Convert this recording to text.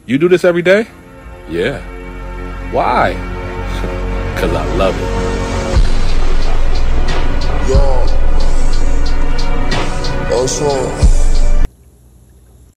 You do this every day? Yeah. Why? Because I love it. Yo, what's wrong?